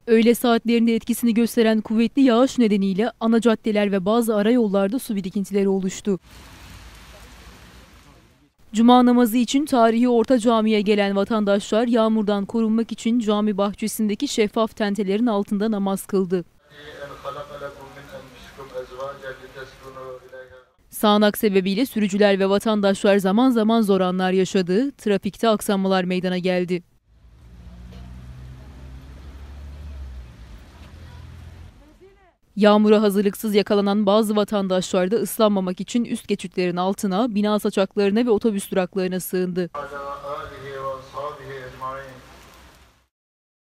Öğle saatlerinde etkisini gösteren kuvvetli yağış nedeniyle ana caddeler ve bazı arayollarda su birikintileri oluştu. Cuma namazı için tarihi Orta Cami'ye gelen vatandaşlar yağmurdan korunmak için cami bahçesindeki şeffaf tentelerin altında namaz kıldı. Sağanak sebebiyle sürücüler ve vatandaşlar zaman zaman zor anlar yaşadı, trafikte aksamalar meydana geldi. Yağmura hazırlıksız yakalanan bazı vatandaşlar da ıslanmamak için üst geçitlerin altına, bina saçaklarına ve otobüs duraklarına sığındı.